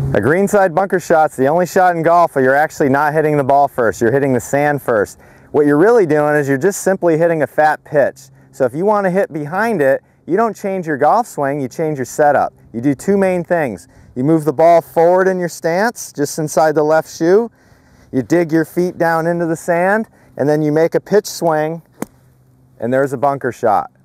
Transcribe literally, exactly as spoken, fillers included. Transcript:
A greenside bunker shot's the only shot in golf where you're actually not hitting the ball first, you're hitting the sand first. What you're really doing is you're just simply hitting a fat pitch. So if you want to hit behind it, you don't change your golf swing, you change your setup. You do two main things. You move the ball forward in your stance, just inside the left shoe. You dig your feet down into the sand, and then you make a pitch swing, and there's a bunker shot.